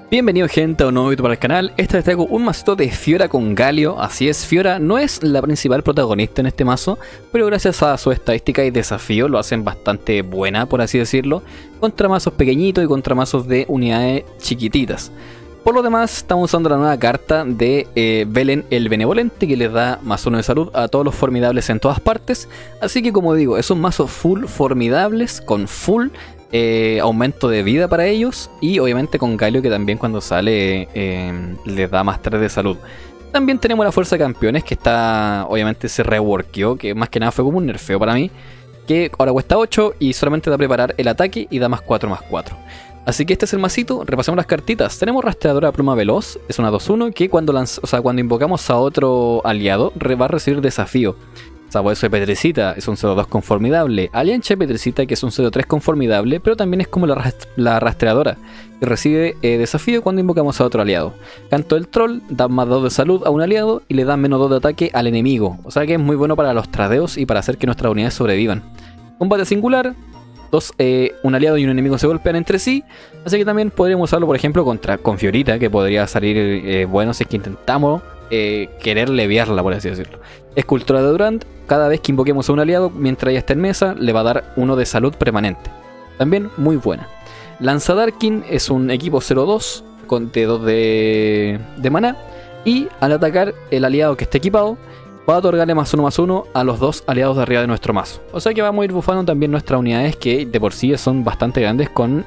Bienvenido gente a un nuevo video para el canal. Esta vez traigo un mazo de Fiora con Galio. Así es, Fiora no es la principal protagonista en este mazo, pero gracias a su estadística y desafío lo hacen bastante buena, por así decirlo, contra mazos pequeñitos y contra mazos de unidades chiquititas. Por lo demás, estamos usando la nueva carta de Velen el Benevolente, que les da +1 de salud a todos los formidables en todas partes. Así que, como digo, es un mazo full formidables con full aumento de vida para ellos, y obviamente con Galio, que también cuando sale les da +3 de salud. También tenemos la fuerza de campeones, que está, obviamente se reworkeó, que más que nada fue como un nerfeo para mí, que ahora cuesta 8 y solamente da a preparar el ataque y da +4/+4. Así que este es el masito. Repasemos las cartitas. Tenemos Rastreadora Pluma Veloz, es una 2/1 que cuando invocamos a otro aliado va a recibir desafío. Sabueso de Petricita es un 0-2 con formidable. Aliancha de Petricita, que es un 0-3 con formidable, pero también es como la rastreadora, que recibe desafío cuando invocamos a otro aliado. Canto del Troll da +2 de salud a un aliado y le da -2 de ataque al enemigo. O sea que es muy bueno para los tradeos y para hacer que nuestras unidades sobrevivan. Combate singular. Un aliado y un enemigo se golpean entre sí, así que también podríamos usarlo, por ejemplo, con Fiorita, que podría salir bueno si es que intentamos querer leviarla, por así decirlo. Escultura de Durant, cada vez que invoquemos a un aliado mientras ella está en mesa, le va a dar 1 de salud permanente. También muy buena. Lanza Darkin es un equipo 0-2 con de 2 de maná, y al atacar el aliado que esté equipado, va a otorgarle +1/+1 a los 2 aliados de arriba de nuestro mazo. O sea que vamos a ir bufando también nuestras unidades, que de por sí son bastante grandes, con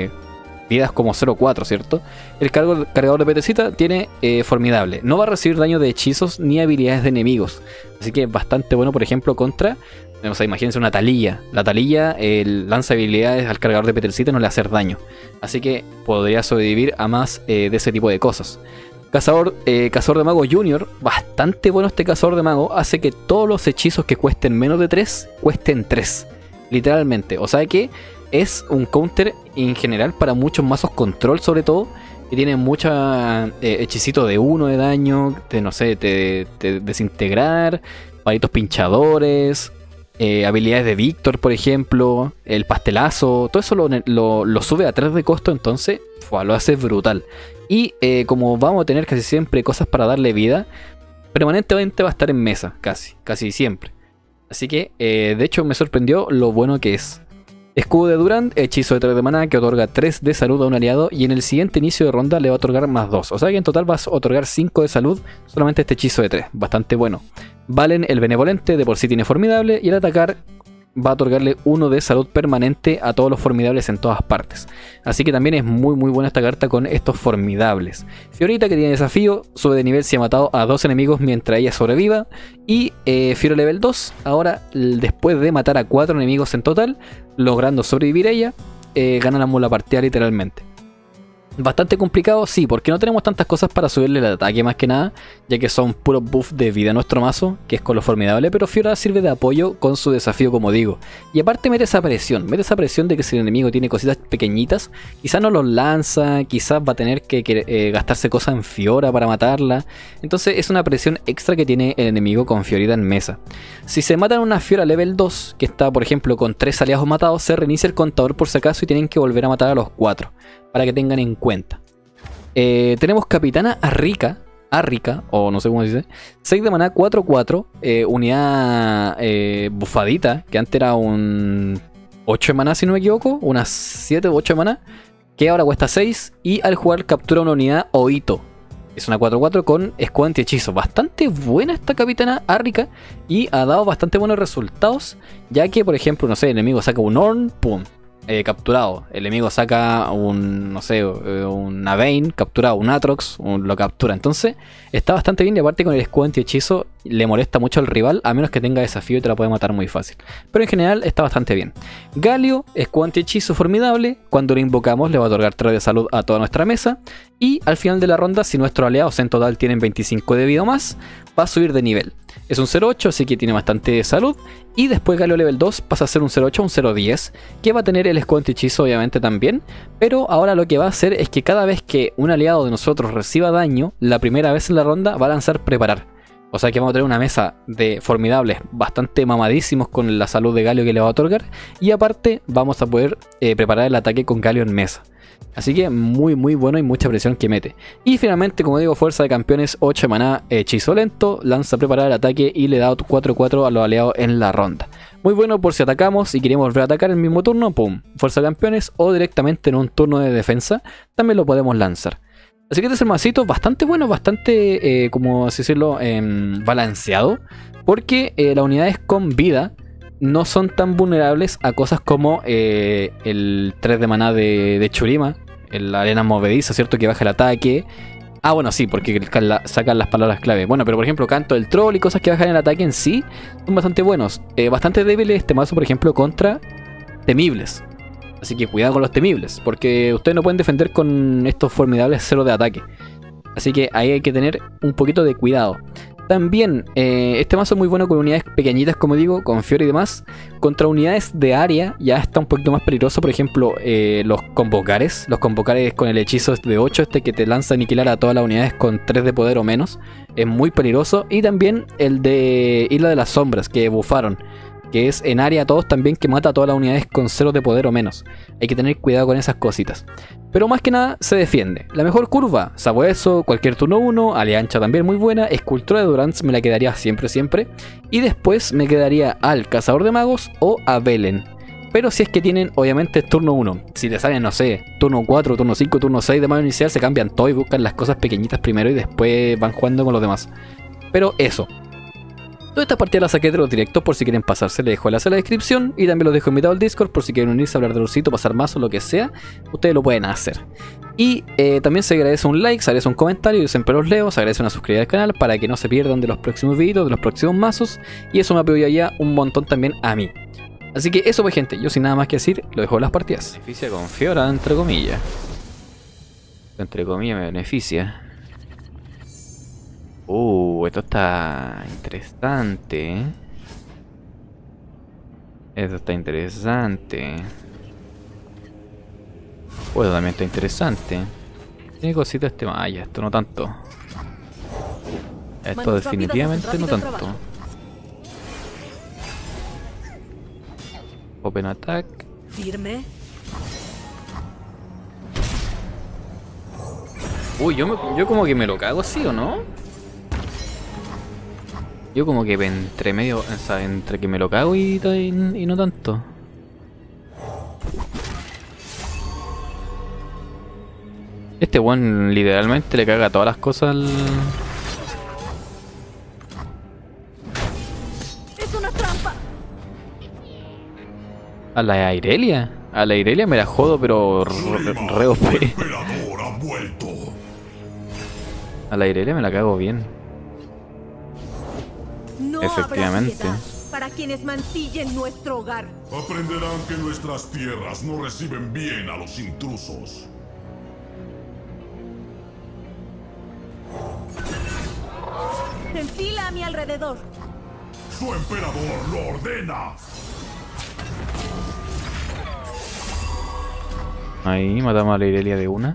vidas como 0-4, ¿cierto? El cargador de Petricita tiene formidable. No va a recibir daño de hechizos ni habilidades de enemigos. Así que es bastante bueno, por ejemplo, contra... O sea, imagínense una Taliyah. La Taliyah, el lanza habilidades al cargador de Petricita no le hace daño. Así que podría sobrevivir a más de ese tipo de cosas. Cazador de Mago Junior, bastante bueno este Cazador de Mago, hace que todos los hechizos que cuesten menos de 3, cuesten 3, literalmente. O sea que es un counter en general para muchos mazos control, sobre todo, que tienen muchos hechicitos de 1 de daño, de no sé, de desintegrar, palitos pinchadores, habilidades de Víctor, por ejemplo, el pastelazo, todo eso lo sube a 3 de costo, entonces lo hace brutal. Y como vamos a tener casi siempre cosas para darle vida, permanentemente va a estar en mesa, casi siempre. Así que, de hecho, me sorprendió lo bueno que es. Escudo de Durant, hechizo de 3 de maná que otorga 3 de salud a un aliado, y en el siguiente inicio de ronda le va a otorgar +2. O sea que en total va a otorgar 5 de salud solamente este hechizo de 3, bastante bueno. Valen el Benevolente, de por sí tiene formidable, y al atacar va a otorgarle 1 de salud permanente a todos los formidables en todas partes. Así que también es muy buena esta carta con estos formidables. Fiorita, que tiene desafío, sube de nivel si ha matado a 2 enemigos mientras ella sobreviva. Y Fiora level 2, ahora después de matar a 4 enemigos en total, logrando sobrevivir ella, ganamos la partida literalmente. Bastante complicado, sí, porque no tenemos tantas cosas para subirle el ataque más que nada, ya que son puros buffs de vida a nuestro mazo, que es con lo formidable, pero Fiora sirve de apoyo con su desafío, como digo. Y aparte mete esa presión de que si el enemigo tiene cositas pequeñitas, quizás no los lanza, quizás va a tener que gastarse cosas en Fiora para matarla. Entonces es una presión extra que tiene el enemigo con Fiorita en mesa. Si se matan una Fiora level 2, que está por ejemplo con 3 aliados matados, se reinicia el contador por si acaso y tienen que volver a matar a los 4. Para que tengan en cuenta. Tenemos Capitana Arrika, o no sé cómo se dice. 6 de maná, 4-4. Unidad bufadita, que antes era un 8 de maná, si no me equivoco. Unas 7 o 8 de maná. Que ahora cuesta 6. Y al jugar captura una unidad Oito. Es una 4-4 con escudo anti-hechizo. Bastante buena esta Capitana Arrika. Y ha dado bastante buenos resultados. Ya que, por ejemplo, no sé, el enemigo saca un Ornn, pum. Capturado. El enemigo saca un, no sé, un Vayne, capturado, un Atrox, lo captura. Entonces está bastante bien, y aparte con el escudo anti-hechizo le molesta mucho al rival, a menos que tenga desafío y te la puede matar muy fácil. Pero en general está bastante bien. Galio, escudo anti-hechizo formidable, cuando lo invocamos le va a otorgar 3 de salud a toda nuestra mesa, y al final de la ronda, si nuestros aliados en total tienen 25 de vida o más, va a subir de nivel. Es un 0-8, así que tiene bastante salud. Y después Galio level 2 pasa a ser un 0-8 a un 0-10, que va a tener el escudo anti-hechizo obviamente también. Pero ahora lo que va a hacer es que cada vez que un aliado de nosotros reciba daño, la primera vez en la ronda va a lanzar preparar. O sea que vamos a tener una mesa de formidables bastante mamadísimos con la salud de Galio que le va a otorgar. Y aparte vamos a poder preparar el ataque con Galio en mesa. Así que muy bueno y mucha presión que mete. Y finalmente, como digo, fuerza de campeones, 8 maná, hechizo lento, lanza preparar el ataque y le da 4-4 a los aliados en la ronda. Muy bueno por si atacamos y queremos volver a atacar el mismo turno, pum, fuerza de campeones, o directamente en un turno de defensa, también lo podemos lanzar. Así que este es el masito bastante bueno, bastante, como así decirlo, balanceado, porque las unidades con vida no son tan vulnerables a cosas como el 3 de maná de Shurima, la arena movediza, ¿cierto? Que baja el ataque. Ah, bueno, sí, porque sacan las palabras clave. Bueno, pero por ejemplo, canto del troll y cosas que bajan el ataque en sí son bastante buenos. Bastante débiles este mazo, por ejemplo, contra temibles. Así que cuidado con los temibles, porque ustedes no pueden defender con estos formidables 0 de ataque. Así que ahí hay que tener un poquito de cuidado. También, este mazo es muy bueno con unidades pequeñitas, como digo, con Fiora y demás. Contra unidades de área ya está un poquito más peligroso. Por ejemplo, los convocares. Los convocares con el hechizo de 8, que te lanza a aniquilar a todas las unidades con 3 de poder o menos. Es muy peligroso. Y también el de Isla de las Sombras, que bufaron, que es en área a todos también, que mata a todas las unidades con 0 de poder o menos. Hay que tener cuidado con esas cositas. Pero más que nada se defiende. La mejor curva, Sabueso, cualquier turno 1, Aliancha también muy buena, Escultura de Durance me la quedaría siempre. Y después me quedaría al Cazador de Magos o a Velen. Pero si es que tienen, obviamente, turno 1. Si le salen, no sé, turno 4, turno 5, turno 6 de mago inicial, se cambian todo y buscan las cosas pequeñitas primero y después van jugando con los demás. Pero eso. Todas estas partidas las saqué de los directos, por si quieren pasarse, les dejo el enlace en la descripción. Y también los dejo invitado al Discord por si quieren unirse a hablar de Lorcito, pasar más o lo que sea. Ustedes lo pueden hacer. Y también se agradece un like, se agradece un comentario, yo siempre los leo. Se agradece una suscribida al canal para que no se pierdan de los próximos videos, de los próximos mazos. Y eso me apoya ya un montón también a mí. Así que eso pues, gente, yo sin nada más que decir, lo dejo en las partidas. Beneficia con Fiora, entre comillas. Entre comillas me beneficia. Esto está interesante. Esto está interesante. Esto también está interesante. Tiene cositas este maya, esto no tanto. Esto definitivamente no tanto. Open attack. Firme. Yo como que me lo cago así, ¿o no? Yo como que entre medio, o sea, entre que me lo cago y no tanto. Este one literalmente le caga todas las cosas al... Es una trampa. A la Irelia. A la Irelia me la jodo, pero re OP. A la Irelia me la cago bien. No efectivamente. habrá piedad para quienes mancillen nuestro hogar. Aprenderán que nuestras tierras no reciben bien a los intrusos. Enfila a mi alrededor. Su emperador lo ordena. Ahí matamos a la Irelia de una.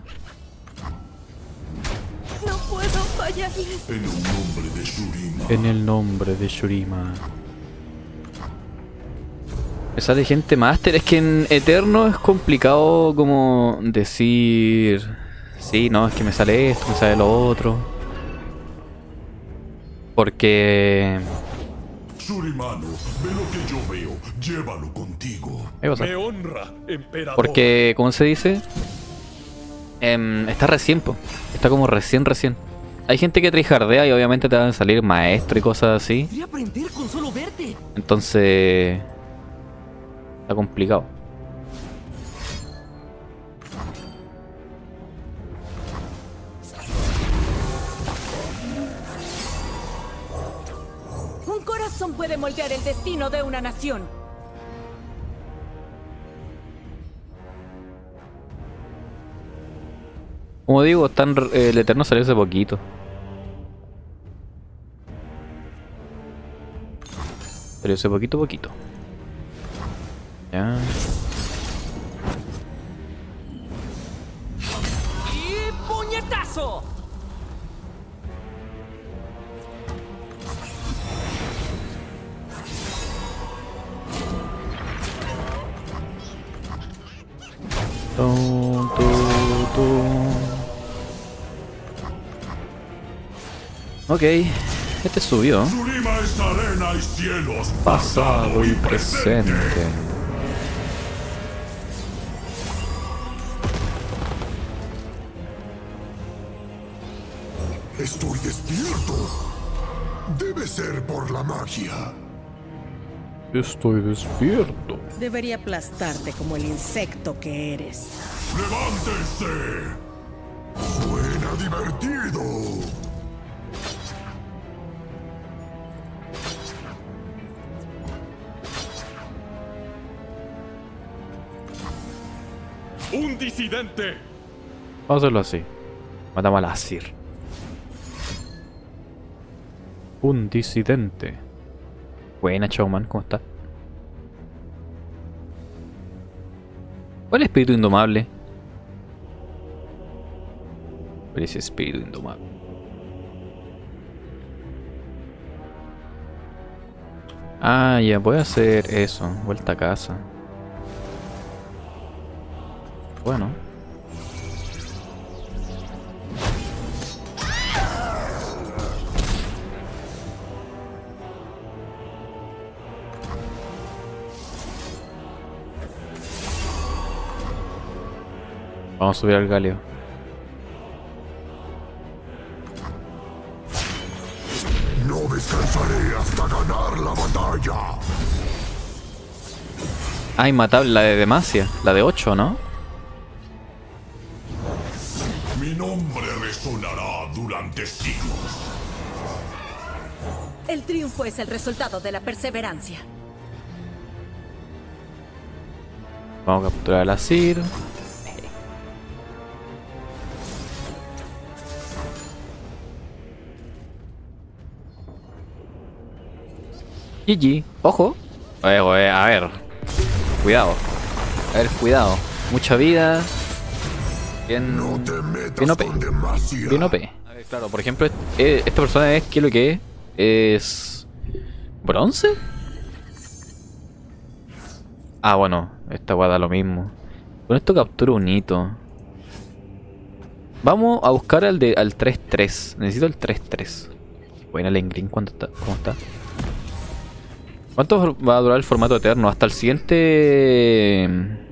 No puedo fallarles. En el nombre de Shurima. En el nombre de Shurima. Me sale gente máster. Es que en Eterno es complicado como decir... Sí, no, es que me sale esto, me sale lo otro. Porque... Shurimano, ve lo que yo veo. Llévalo contigo. ¿Qué pasa? Me honra, emperador. Porque, ¿cómo se dice? Está recién, po. Está como recién. Hay gente que tryhardea y obviamente te van a salir maestro y cosas así. Podría aprender con solo verte. Entonces... Está complicado. Un corazón puede moldear el destino de una nación. Como digo, el Eterno salió hace poquito. Salió hace poquito. Ya. ¡Y puñetazo! Tum, tum. Ok, este subió. Shurima es arena y cielos, Pasado y presente. Estoy despierto. Debe ser por la magia. Estoy despierto. Debería aplastarte como el insecto que eres. ¡Levántense! Suena divertido. ¡Un disidente! Vamos a hacerlo así. Matamos al Asir. Un disidente. Buena, Showman, ¿cómo está? ¿Cuál es el espíritu indomable? ¿Cuál es ese espíritu indomable? Ah, ya, voy a hacer eso. Vuelta a casa. Bueno. Vamos a subir al Galio. No descansaré hasta ganar la batalla. Ah, inmatable, la de Demacia. La de 8, ¿no? Mi nombre resonará durante siglos. El triunfo es el resultado de la perseverancia. Vamos a capturar al Asir. GG. Ojo. A ver. Cuidado. A ver, cuidado. Mucha vida. Bien. No te metas Bien OP. con demasia. Bien OP. A ver, claro, por ejemplo, esta persona es. ¿Qué es lo que es? ¿Es bronce? Ah, bueno. Esta guada lo mismo. Con esto capturo un hito. Vamos a buscar al 3-3. Necesito el 3-3. Buena Lengrin, ¿cuánto está? ¿Cómo está? ¿Cuánto va a durar el formato eterno? Hasta el siguiente...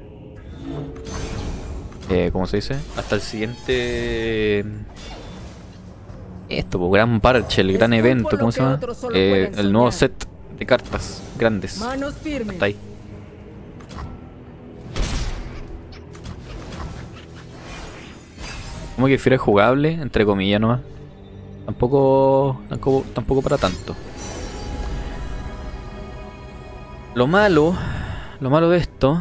¿cómo se dice? Hasta el siguiente... Esto, pues, gran parche, el gran Esculpo evento, lo ¿cómo que se llama? otros solo pueden El nuevo soñar. set de cartas grandes. Manos firmes. Hasta ahí. Como que Fiora es jugable, entre comillas nomás. Tampoco para tanto. Lo malo de esto.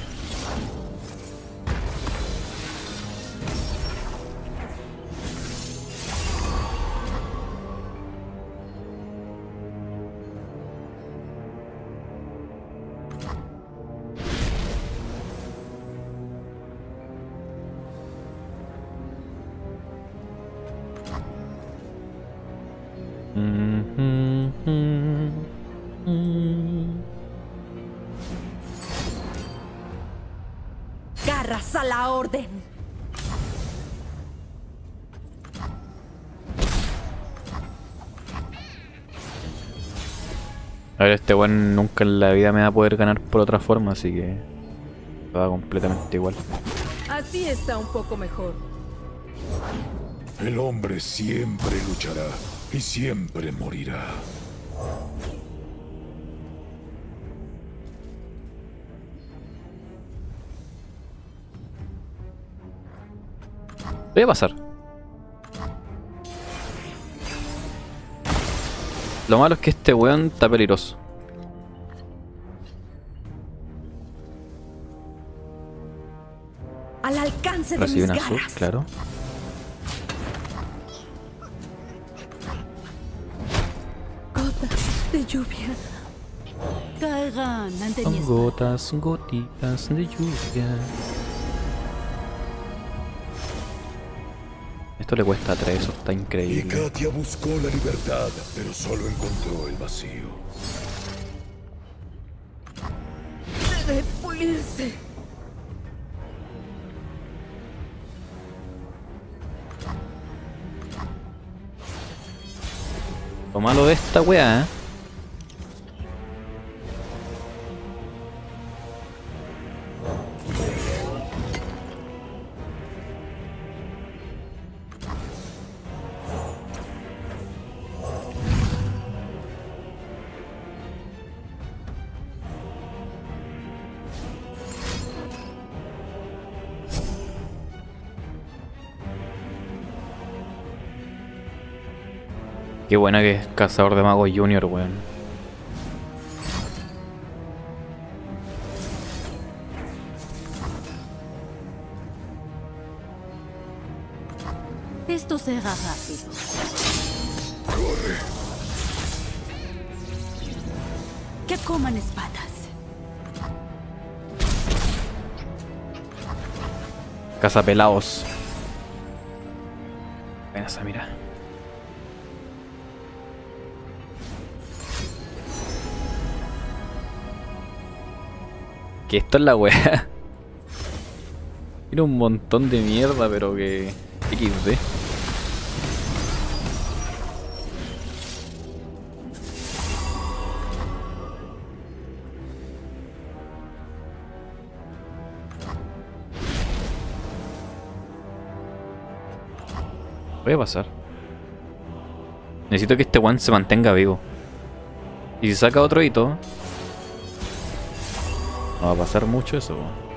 Garras a la orden. A ver, este weón nunca en la vida me va a poder ganar por otra forma, así que va completamente igual. Así está un poco mejor. El hombre siempre luchará y siempre morirá. Voy a pasar. Lo malo es que este weón está peligroso. Al alcance de Recibe mis una sub, garras. claro. Gotas de lluvia. Caigan ante mi Son gotitas de lluvia. Esto le cuesta 3, eso está Y increíble. Katia buscó la libertad, pero solo encontró el vacío. Debe pulirse. Lo malo de esta weá, ¿eh? Qué buena que es Cazador de Magos Junior, weón. Esto será rápido. Que coman espadas. Cazapelados. Ven esa, mira. Que esto es la weá. Tiene un montón de mierda, pero que... XD. Voy a pasar. Necesito que este one se mantenga vivo. Y si saca otro hito, no va a pasar mucho eso.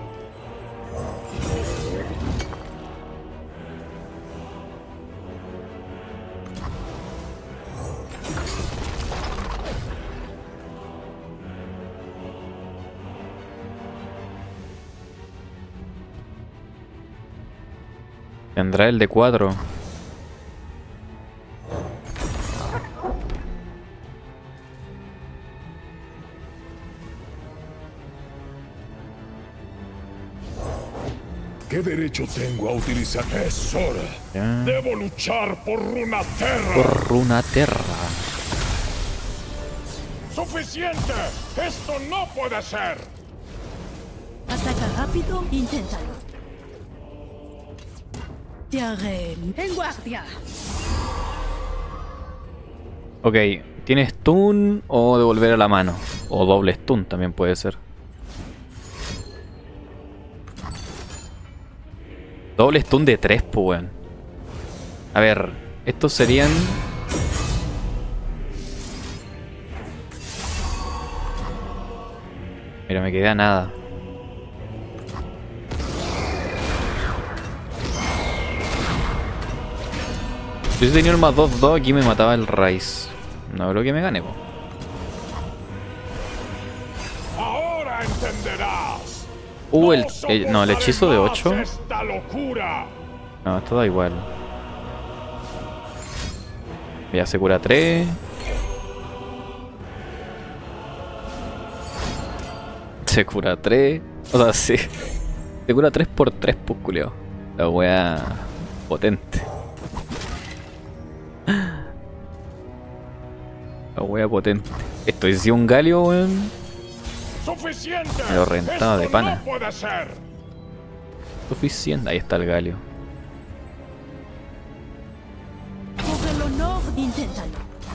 Tendrá el de 4. ¿Qué derecho tengo a utilizar? Es hora. Ya. Debo luchar por Runaterra. Por Runaterra. ¡Suficiente! ¡Esto no puede ser! Ataca rápido, inténtalo. Te haré en guardia. Ok, ¿tiene stun o devolver a la mano? O doble stun también puede ser. Doble stun de 3, pues weón. A ver, estos serían... Mira, me queda nada. Si hubiese tenido el más 2-2, aquí me mataba el Rice. No creo que me gane, po. Ahora entenderás. No, el hechizo de 8. Esta locura. No, esto da igual. Ya se cura 3. Se cura 3. O sea, sí. Se cura 3 por 3, pues, culeo. La wea potente. La wea potente. Esto es un Galio, weón. Suficiente. Me lo rentaba de Esto pana. No puede ser. Suficiente. Ahí está el Galio. Por el honor, inténtalo.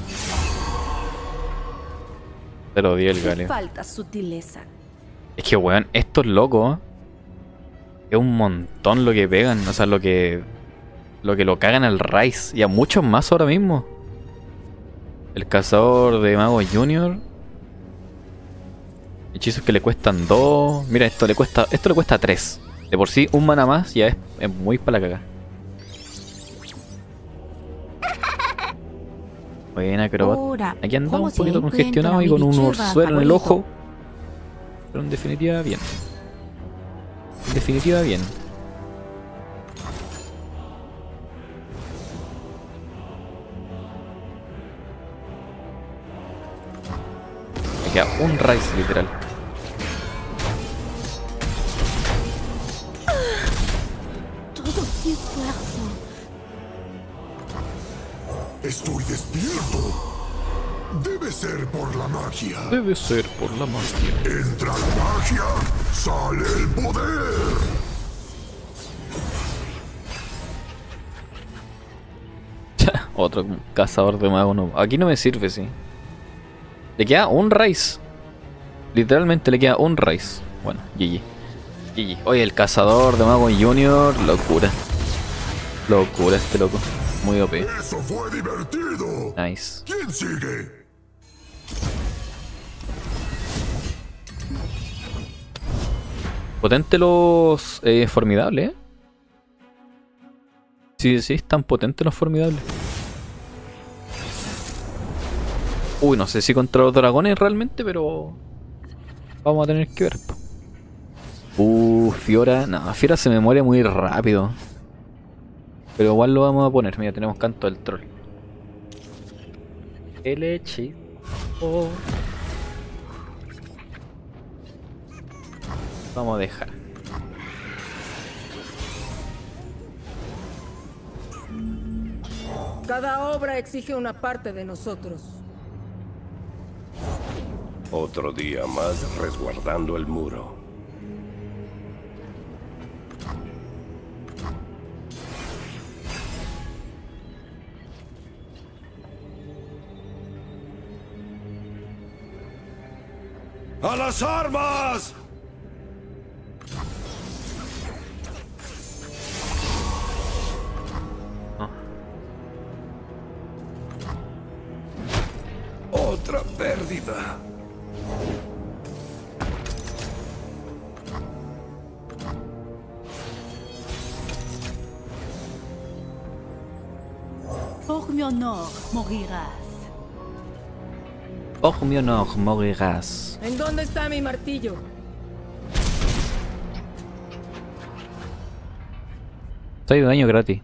Se lo di el Galio. Falta sutileza. Es que, weón, estos locos es un montón lo que pegan. O sea, lo que lo cagan al Rice. Y a muchos más ahora mismo. El Cazador de Magos Junior. Hechizos que le cuestan 2. Mira, esto le cuesta 3. De por sí, un mana más ya es muy para la cagada. Buena, Acrobat. Aquí andamos un poquito congestionado y con un orzuelo en el ojo. Pero en definitiva, bien. En definitiva, bien. Me queda un Rice, literal. Todo mi esfuerzo. Estoy despierto. Debe ser por la magia. Debe ser por la magia. Entra la magia, sale el poder. Otro cazador de mago no. Aquí no me sirve, sí. Le queda un raíz. Literalmente le queda un raíz. Bueno, GG. GG. Oye, el cazador de mago junior, locura. Locura este loco. Muy OP. Eso fue divertido. Nice. ¿Quién sigue? Potente los formidables, ¿eh? Sí, sí, están potentes los formidables. Uy, no sé si contra los dragones realmente, pero vamos a tener que ver. Fiora. No, Fiora se me muere muy rápido. Pero igual lo vamos a poner. Mira, tenemos canto del troll. El hechizo. Vamos a dejar. Cada obra exige una parte de nosotros. Otro día más resguardando el muro. ¡A las armas! Otra pérdida. Por mi honor, morirás. Por mi honor, morirás. ¿En dónde está mi martillo? Estoy de daño gratis.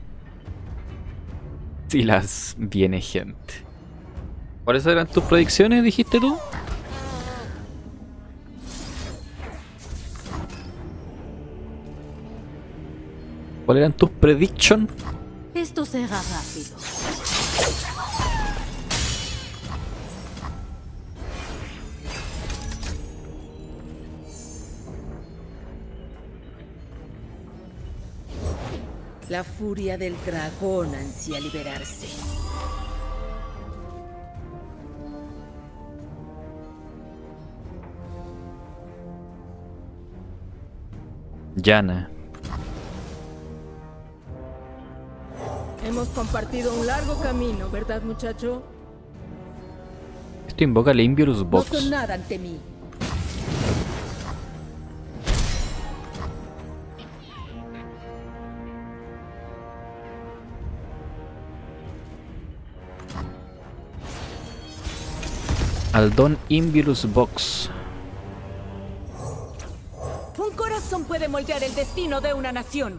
Si las viene gente. ¿Cuáles eran tus predicciones, dijiste tú? ¿Cuáles eran tus predictions? Esto será rápido. La furia del dragón ansía liberarse. Yana. Hemos compartido un largo camino, ¿verdad, muchacho? Esto invoca el Inviolus No Box. son nada ante mí. Al Don Inviolus Box. Un corazón puede moldear el destino de una nación.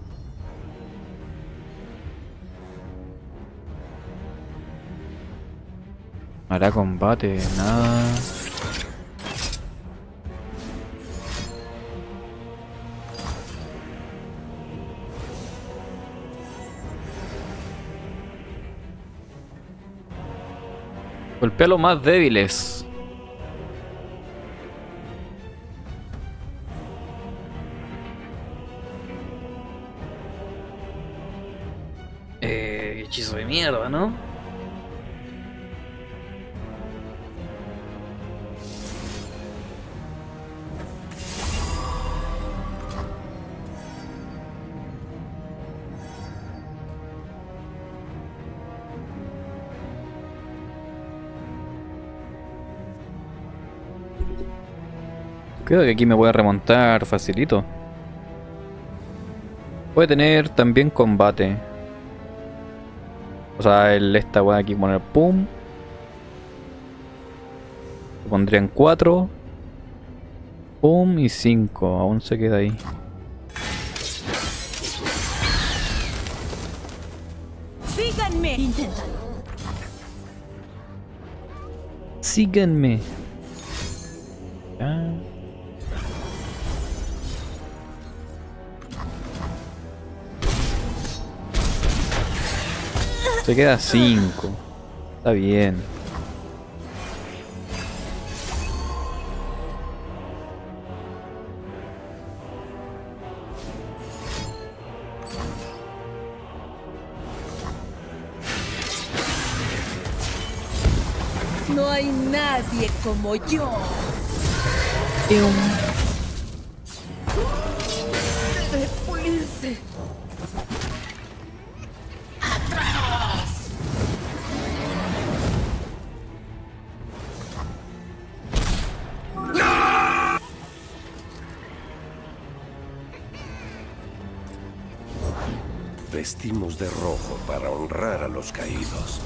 Hará combate, nada. Golpea a los más débiles. Hechizo de mierda, ¿no? Creo que aquí me voy a remontar facilito. Puede tener también combate. O sea, esta voy aquí poner pum. Lo pondría en 4. Pum y 5. Aún se queda ahí. Síganme. Inténtalo. Síganme. Ah. Se queda 5. Está bien. No hay nadie como yo. Debe pulirse. Vestimos de rojo para honrar a los caídos.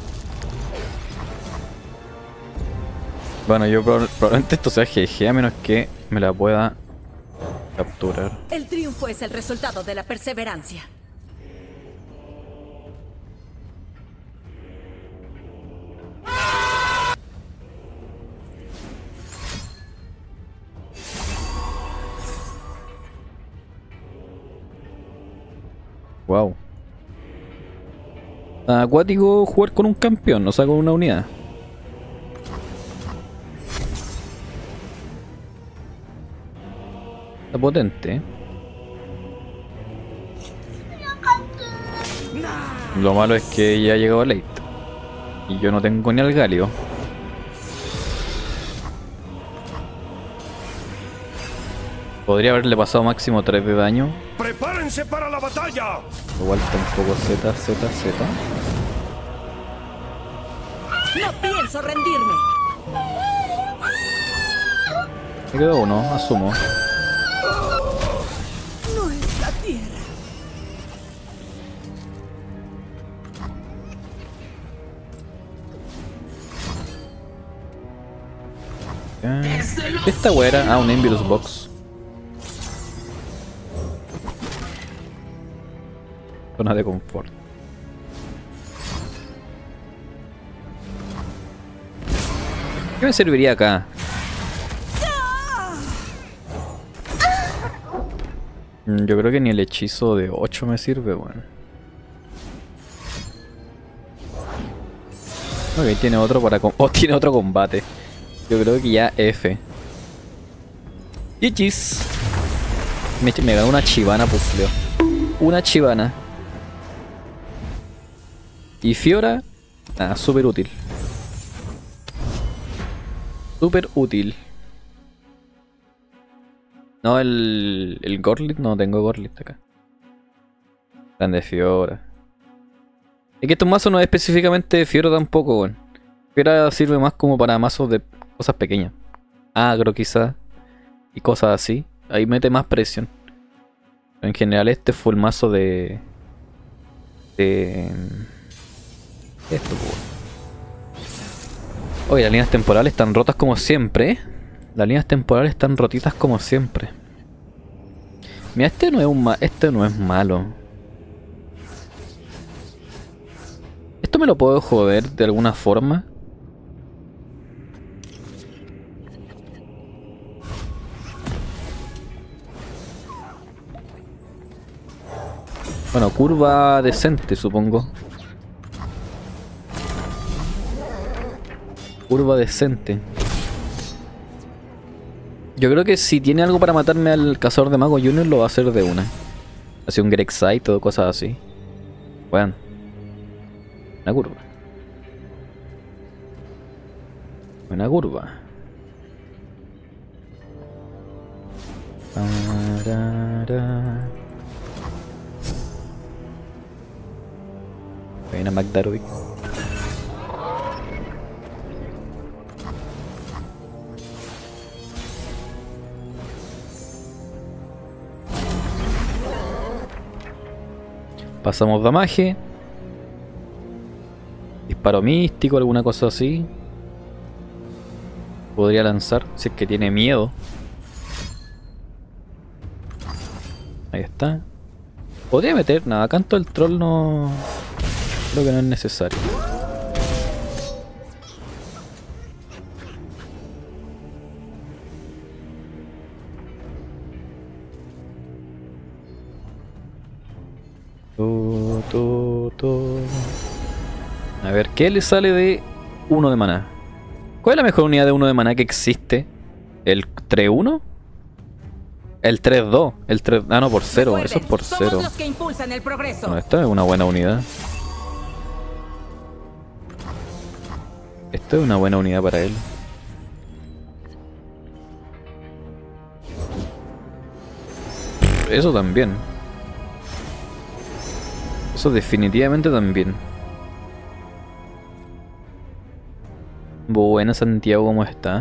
Bueno, yo probablemente esto sea GG a menos que me la pueda capturar. El triunfo es el resultado de la perseverancia. Wow. Acuático jugar con un campeón, o sea, con una unidad. Está potente, ¿eh? Lo malo es que ya ha llegado late. Y yo no tengo ni al Galio. Podría haberle pasado máximo 3 de daño. ¡Prepárense para la batalla! Igual tampoco Z. No pienso rendirme. Me quedó uno, asumo. No es la tierra. Esta wea era... Ah, un Envirus Box. Zona de confort. ¿Qué me serviría acá? Yo creo que ni el hechizo de 8 me sirve, bueno. Ok, tiene otro para... tiene otro combate. Yo creo que ya F. GG's. Me ganó una chivana, pufleo. Una chivana. Y Fiora, nada, súper útil. Súper útil. No, el Gorlit, no tengo Gorlit acá. Grande Fiora. Es que estos mazos no es específicamente de Fiora tampoco, weón. Fiora sirve más como para mazos de cosas pequeñas. Agro quizás. Y cosas así. Ahí mete más presión. En general este fue el mazo de... Esto, oye, las líneas temporales están rotas como siempre, ¿eh? Las líneas temporales están rotitas como siempre. Mira, este no es malo. ¿Esto me lo puedo joder de alguna forma? Bueno, curva decente, supongo. Curva decente. Yo creo que si tiene algo para matarme al cazador de mago Junior lo va a hacer de una. Así un Grexite o cosas así. Bueno. Una curva. Una curva. Hay una Magdarovic. Pasamos damaje. Disparo místico, alguna cosa así. Podría lanzar, si es que tiene miedo. Ahí está. Podría meter, nada, canto el troll no... Creo que no es necesario. A ver, ¿qué le sale de 1 de maná? ¿Cuál es la mejor unidad de 1 de maná que existe? ¿El 3-1? El 3-2. El 3... Ah, no, por 0. Eso es por 0. Los que impulsan el progreso. Bueno, esta es una buena unidad. Esto es una buena unidad para él. Eso también. Eso definitivamente también. Buena Santiago, ¿cómo está?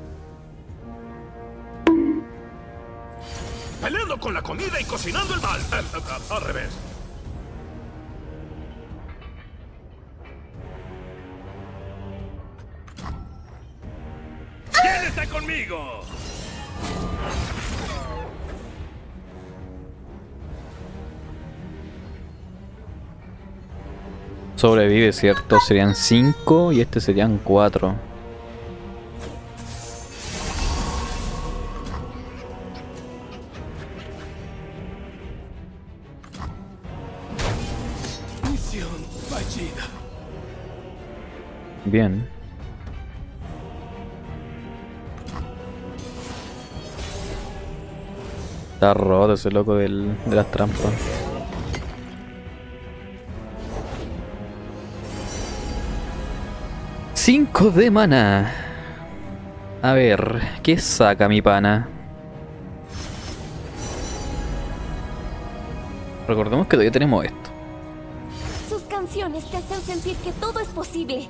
Peleando con la comida y cocinando el mal. Al revés. ¿Quién está conmigo? Sobrevive, ¿cierto? Serían 5 y este serían 4. Misión fallida. Bien. Está roto ese loco de las trampas. ¡5 de mana! A ver, ¿qué saca mi pana? Recordemos que todavía tenemos esto. Sus canciones te hacen sentir que todo es posible.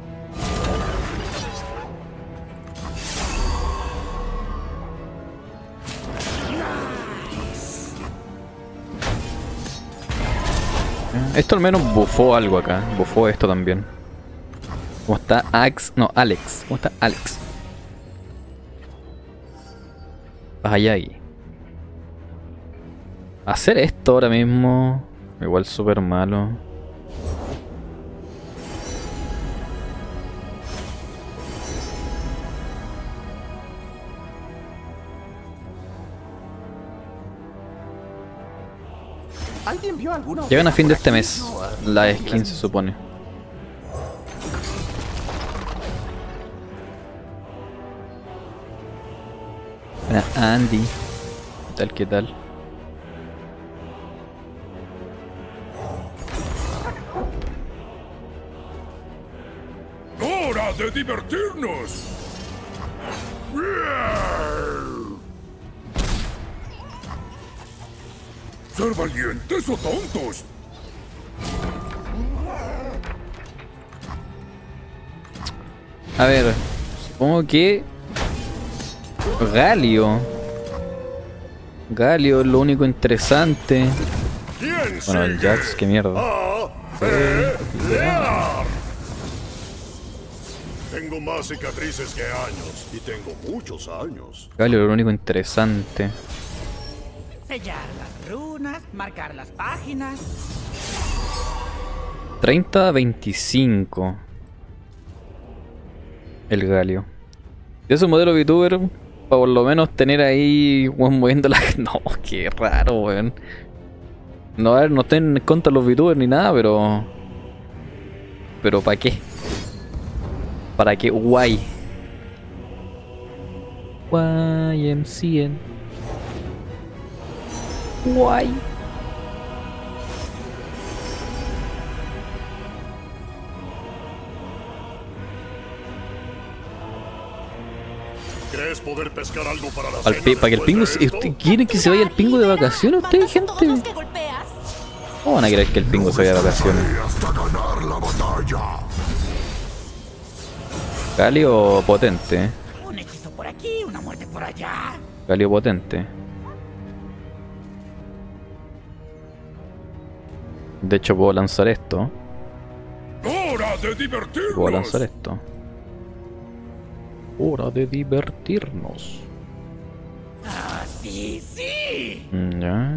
Esto al menos bufó algo acá. Bufó esto también. ¿Cómo está Ax? No, Alex. ¿Cómo está Alex? Vaya ahí. Hacer esto ahora mismo igual súper malo. ¿Alguien vio alguno? Llegan a fin de este mes la skin, se supone. Andy, ¿qué tal? ¿Qué tal? ¡Hora de divertirnos! ¿Ser valientes o tontos? A ver, supongo que Galio es lo único interesante. ¿Quién Bueno, el sigue? Jax, qué mierda. A pelear. Tengo más cicatrices que años y tengo muchos años. Galio es lo único interesante. Sellar las runas, marcar las páginas. 30-25 el Galio. Es un modelo VTuber para por lo menos tener ahí weón, moviendo la... No, qué raro, weón. No, a ver, no estoy en contra de los VTubers ni nada, pero... ¿Pero para qué? ¿Para qué? Guay. YMCN. Guay. ¿Crees poder pescar algo para la cena Para que el después pingo... de esto? ¿Quieren que se vaya el pingo de vacaciones ustedes, gente? Todos los que golpeas. ¿Cómo van a querer que el pingo se vaya de vacaciones? Hasta ganar la batalla. Galio potente, Un hechizo por aquí, una muerte por allá. Galio potente. De hecho puedo lanzar esto. ¡Hora de divertirnos! Puedo lanzar esto. Hora de divertirnos. Ah, sí, sí. Ya.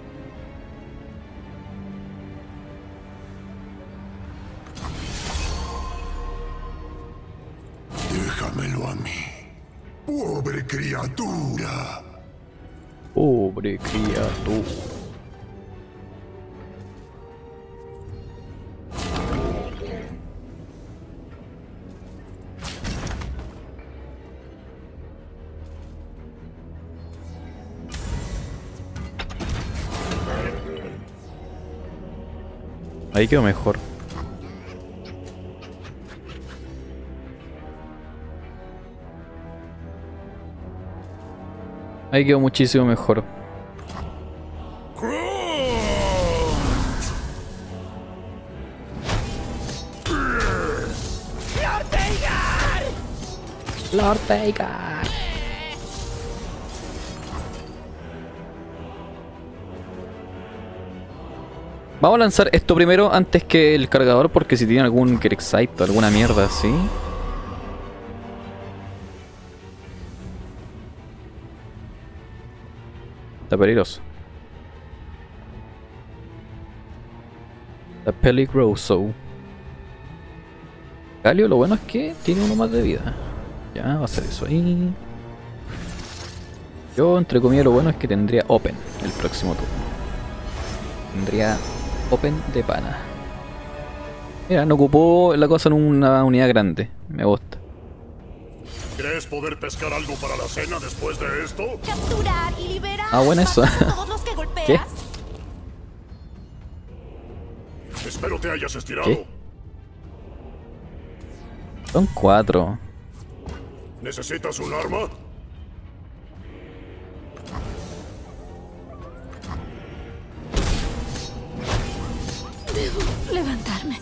Déjamelo a mí. ¡Pobre criatura! Pobre criatura. Ahí quedó mejor. Ahí quedó muchísimo mejor. Lord Veigar. Vamos a lanzar esto primero antes que el cargador, porque si tiene algún Gerexite o alguna mierda así. Está peligroso. Está peligroso. Galio, lo bueno es que tiene uno más de vida. Ya, va a hacer eso ahí. Yo, entre comillas, lo bueno es que tendría Open el próximo turno. Tendría Open de pana. Mira, no ocupó la cosa en una unidad grande. Me gusta. ¿Crees poder pescar algo para la cena después de esto? Capturar y liberar. Ah, bueno, eso. A todos los que golpeas. ¿Qué? Espero te hayas estirado. ¿Qué? Son 4. ¿Necesitas un arma? Debo levantarme.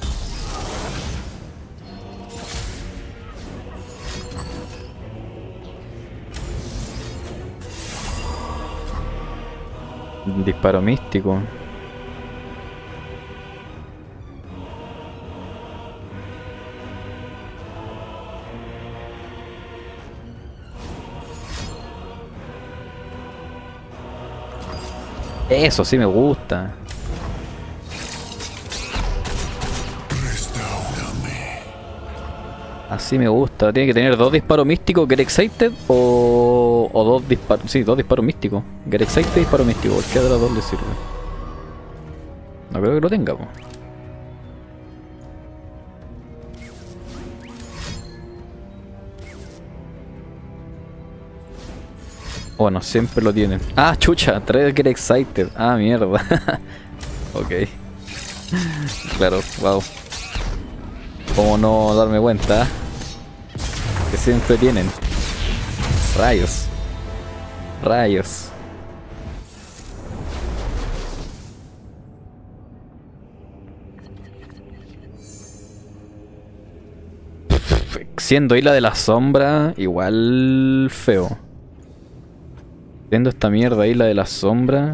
Un disparo místico. Eso sí me gusta. Así me gusta. Tiene que tener 2 disparos místicos, Get Excited o 2 disparos. Sí, 2 disparos místicos. Get Excited y disparo místico. Cualquiera de las 2 le sirve. No creo que lo tenga, po. Bueno, siempre lo tienen. Ah, chucha, 3 Get Excited. Ah, mierda. Ok. Claro, wow. ¿Cómo no darme cuenta? Que siempre tienen. Rayos. Rayos. Siendo Isla de la Sombra, igual feo. Siendo esta mierda Isla de la Sombra,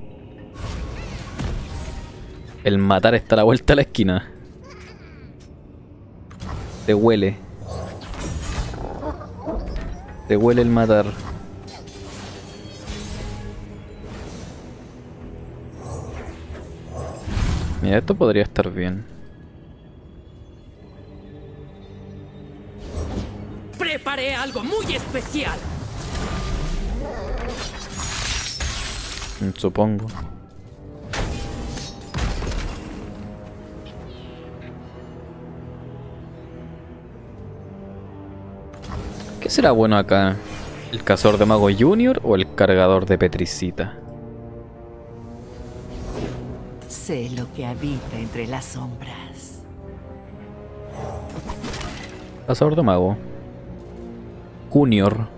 el matar está a la vuelta de la esquina. Te huele. Te huele el matar. Mira, esto podría estar bien. Preparé algo muy especial. Supongo. ¿Qué será bueno acá? ¿El cazador de mago junior o el cargador de Petricita? Sé lo que habita entre las sombras. Cazador de mago junior.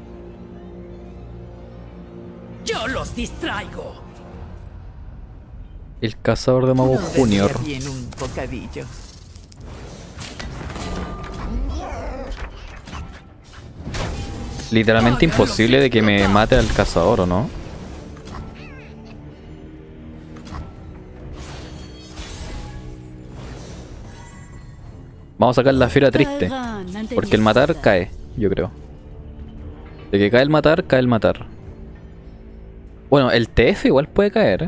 Yo los distraigo. El cazador de mago junior. Bien un bocadillo. Literalmente imposible de que me mate al cazador, ¿o no? Vamos a sacar la fiera triste. Porque el matar cae, yo creo. De que cae el matar, cae el matar. Bueno, el TF igual puede caer, ¿eh?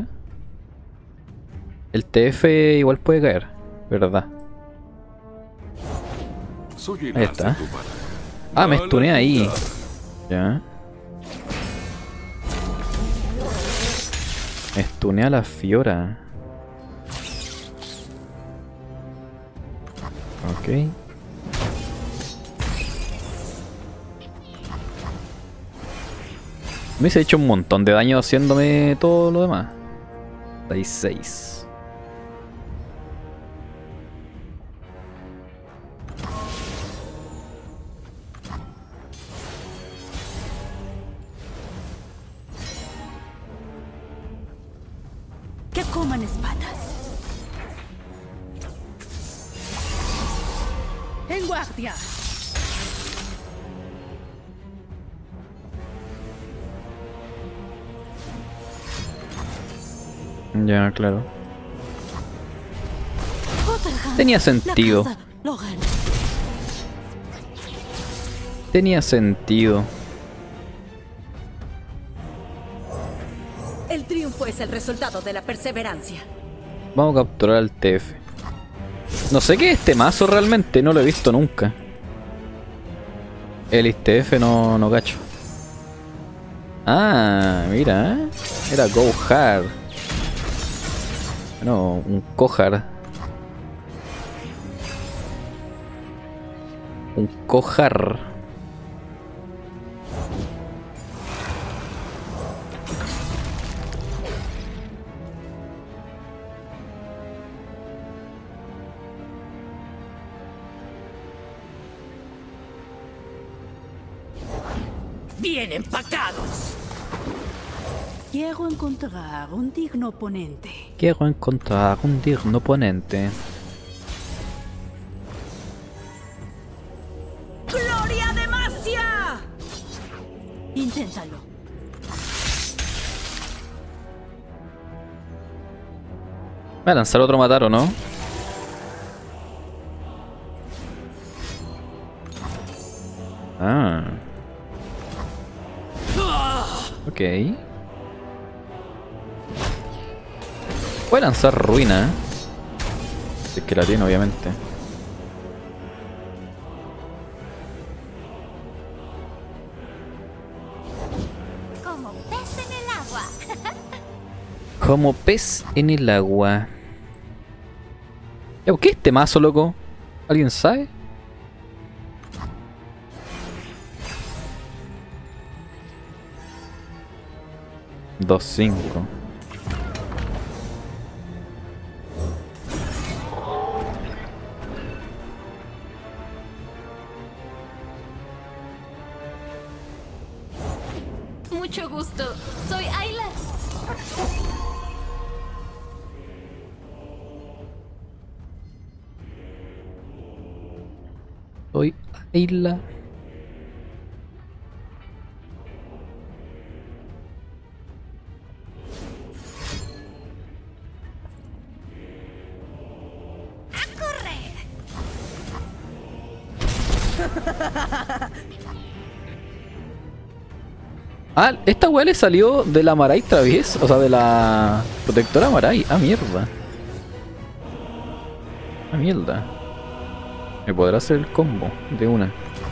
El TF igual puede caer, ¿verdad? Ahí está. Ah, me stuneé ahí. Ya. Me stuneé a la Fiora. Ok. Me hubiese hecho un montón de daño haciéndome todo lo demás. 6. coman espadas. En guardia. Ya, claro. Tenía sentido. Tenía sentido. El triunfo es el resultado de la perseverancia. Vamos a capturar al TF. No sé qué es este mazo realmente, no lo he visto nunca. El ITF no cacho. Ah, mira, ¿eh? Era Go Hard. No, un Cohard. Un Cohard. ¡Bien empacados! Quiero encontrar un digno oponente. Quiero encontrar un digno oponente. ¡Gloria de Masia! Inténtalo. ¿Va a lanzar otro matar o no? Ah. Ok. Puede lanzar ruina. Si es que la tiene, obviamente. Como pez en el agua. Como pez en el agua. ¿Qué es este mazo, loco? ¿Alguien sabe? Dos, 5. Mucho gusto. Soy Ayla. Soy Ayla. Ah, esta weá le salió de la Marai Travies, o sea, de la protectora Marai. Ah, mierda. Ah, mierda. Me podrá hacer el combo de una.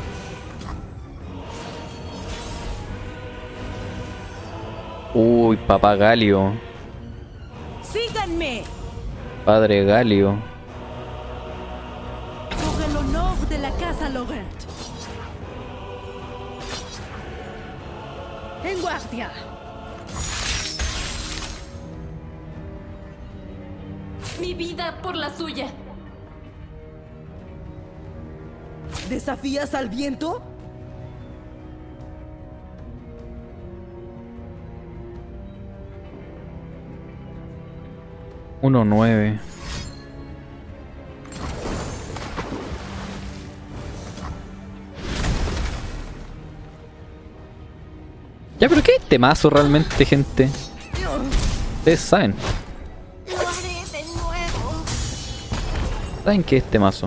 Uy, papá Galio. ¡Síganme! Padre Galio. Por el honor de la casa Laurent. En guardia. Mi vida por la suya. ¿Desafías al viento? Uno 9. Ya, pero ¿qué es este mazo realmente, gente? Ustedes saben. Lo haré de nuevo. ¿Saben qué es este mazo?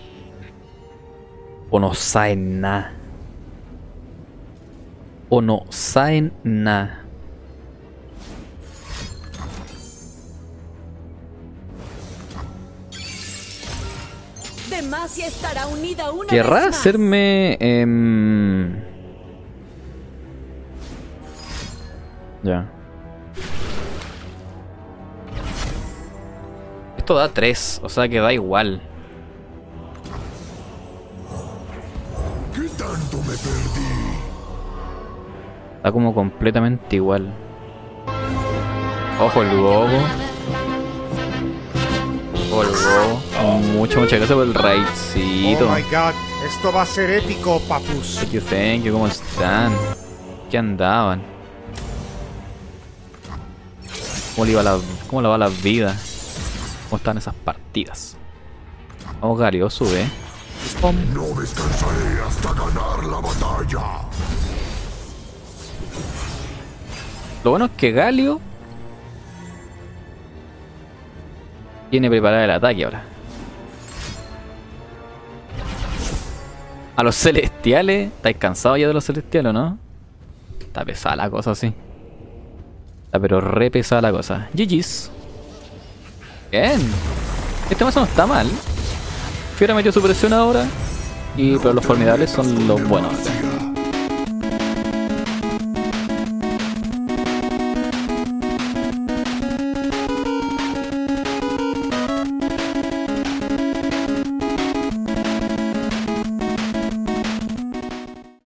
O no saben nada. O no saben nada. Demacia estará unida una Querrá vez más. hacerme... Ya. Esto da 3, o sea que da igual. ¿Qué tanto me perdí? Da como completamente igual. Ojo el huevo. Ojo el huevo. Muchas gracias por el raidcito. Oh my god, esto va a ser épico, papus. Thank you, ¿cómo están? ¿Qué andaban? ¿Cómo le va la vida? ¿Cómo están esas partidas? Vamos, Galio, sube. No descansaré hasta ganar la batalla. Lo bueno es que Galio tiene preparado el ataque ahora. A los celestiales. ¿Estáis cansados ya de los celestiales o no? Está pesada la cosa, sí. Está pero re pesada la cosa. GG's. Bien. Este mazo no está mal. Fiora metió su presión ahora. Pero los formidables son los buenos.